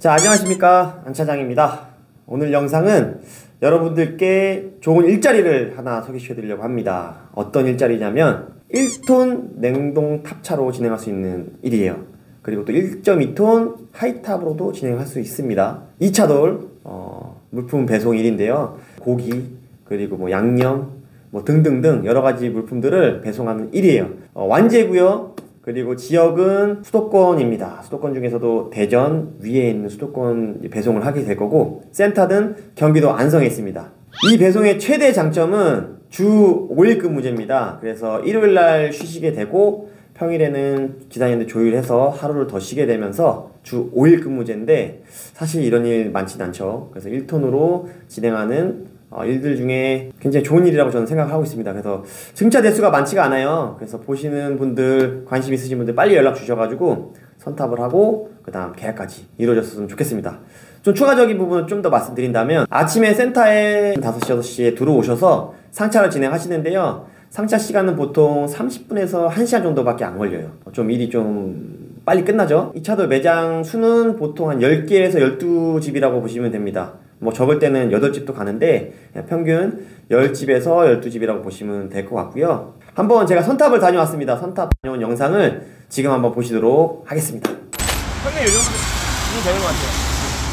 자, 안녕하십니까, 안 차장입니다. 오늘 영상은 여러분들께 좋은 일자리를 하나 소개시켜 드리려고 합니다. 어떤 일자리냐면 1톤 냉동 탑차로 진행할 수 있는 일이에요. 그리고 또 1.2톤 하이탑으로도 진행할 수 있습니다. 2차돌 물품 배송 일인데요. 고기, 그리고 뭐 양념, 뭐 등등등 여러가지 물품들을 배송하는 일이에요. 완제고요. 그리고 지역은 수도권입니다. 수도권 중에서도 대전 위에 있는 수도권 배송을 하게 될 거고, 센터는 경기도 안성에 있습니다. 이 배송의 최대 장점은 주 5일 근무제입니다. 그래서 일요일날 쉬시게 되고 평일에는 기사님들 조율해서 하루를 더 쉬게 되면서 주 5일 근무제인데, 사실 이런 일 많지는 않죠. 그래서 1톤으로 진행하는 일들 중에 굉장히 좋은 일이라고 저는 생각하고 있습니다. 그래서 승차 대수가 많지가 않아요. 그래서 보시는 분들, 관심 있으신 분들 빨리 연락 주셔가지고 선탑을 하고 그 다음 계약까지 이루어졌으면 좋겠습니다. 좀 추가적인 부분을 좀 더 말씀드린다면, 아침에 센터에 5시, 6시에 들어오셔서 상차를 진행하시는데요. 상차 시간은 보통 30분에서 1시간 정도밖에 안 걸려요. 좀 일이 좀 빨리 끝나죠. 2차도 매장 수는 보통 한 10개에서 12집이라고 보시면 됩니다. 뭐 적을 때는 8집도 가는데 평균 10집에서 12집이라고 보시면 될 것 같고요. 한번 제가 선탑을 다녀왔습니다. 선탑 다녀온 영상을 지금 한번 보시도록 하겠습니다. 형님 이 정도 되는 것 같아요.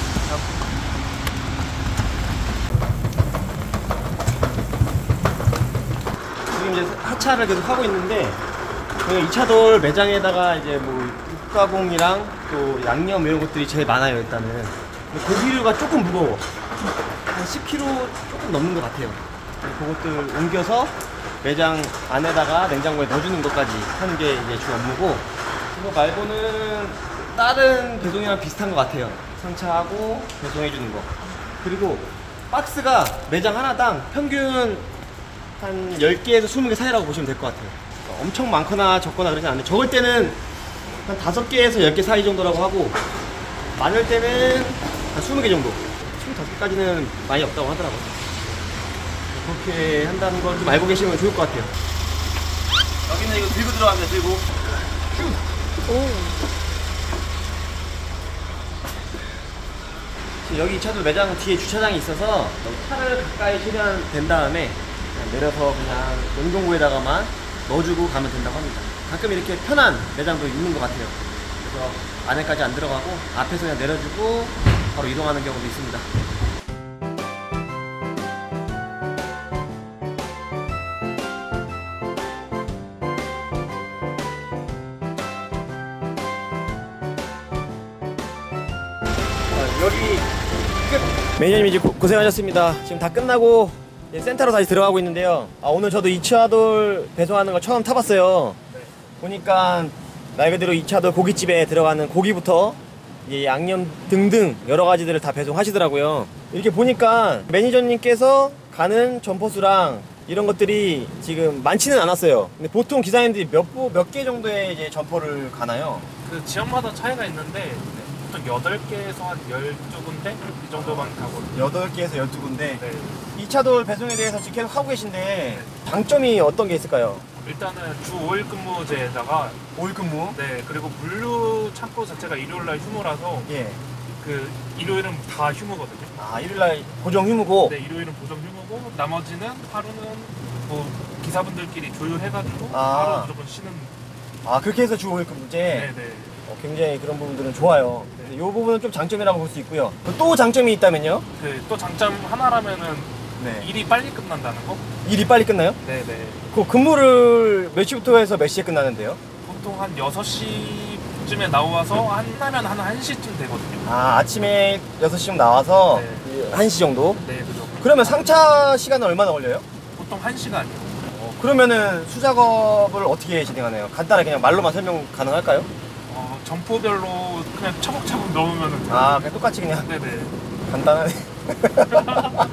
지금 이제 하차를 계속 하고 있는데, 2차돌 매장에다가 이제 뭐 육가공이랑 또 양념 이런 것들이 제일 많아요. 일단은 고기류가 조금 무거워. 한 10kg 조금 넘는 것 같아요. 그것들 옮겨서 매장 안에다가 냉장고에 넣어주는 것까지 하는 게 이제 주 업무고, 그거 말고는 다른 배송이랑 비슷한 것 같아요. 상차하고 배송해주는 거. 그리고 박스가 매장 하나당 평균 한 10개에서 20개 사이라고 보시면 될 것 같아요. 엄청 많거나 적거나 그러지 않는데, 적을 때는 한 5개에서 10개 사이 정도라고 하고, 많을 때는 한 20개 정도, 25개까지는 많이 없다고 하더라고요. 그렇게 한다는 걸 좀 알고 계시면 좋을 것 같아요. 여기는 이거 들고 들어갑니다. 들고 여기 2차도 매장 뒤에 주차장이 있어서 차를 가까이 최대한 된 다음에 그냥 내려서 그냥 냉동고에다가만 넣어주고 가면 된다고 합니다. 가끔 이렇게 편한 매장도 있는 것 같아요. 그래서 안에까지 안 들어가고 앞에서 그냥 내려주고 바로 이동하는 경우도 있습니다. 여기 끝! 매니저님 이제 고생하셨습니다. 지금 다 끝나고 이제 센터로 다시 들어가고 있는데요. 오늘 저도 2차돌 배송하는 거 처음 타봤어요. 보니까 말 그대로 2차돌 고깃집에 들어가는 고기부터 이제 양념 등등 여러 가지들을 다 배송하시더라고요. 이렇게 보니까 매니저님께서 가는 점포수랑 이런 것들이 지금 많지는 않았어요. 근데 보통 기사님들이 몇 개 정도의 이제 점포를 가나요? 그 지역마다 차이가 있는데 보통 8개에서 한 12군데 이 정도만 가거든요. 8개에서 12군데. 네. 2차돌 배송에 대해서 지금 계속 하고 계신데 장점이 어떤 게 있을까요? 일단은 주 5일 근무제에다가 5일 근무? 네, 그리고 물류 창고 자체가 일요일날 휴무라서 예. 그 일요일은 다 휴무거든요. 일요일날 고정 휴무고. 네, 일요일은 보정 휴무고 나머지는 하루는 뭐 기사분들끼리 조율해가지고 하루 무조건 쉬는. 그렇게 해서 주 5일 근무제? 네네. 굉장히 그런 부분들은 좋아요. 이 부분은 좀 장점이라고 볼 수 있고요. 또 장점이 있다면요? 또 장점 하나라면은 네. 일이 빨리 끝난다는 거? 일이 빨리 끝나요? 네네. 그 근무를 몇 시부터 해서 몇 시에 끝나는데요? 보통 한 6시쯤에 나와서 한라면 한 1시쯤 되거든요. 아침에 6시쯤 나와서 네. 1시 정도? 네, 그죠. 그러면 상차 시간은 얼마나 걸려요? 보통 1시간이요. 그러면은 수작업을 어떻게 진행하나요? 간단하게 그냥 말로만 설명 가능할까요? 점포별로 그냥 차곡차곡 넣으면 돼요. 그냥 똑같이 그냥 네네. 간단하네.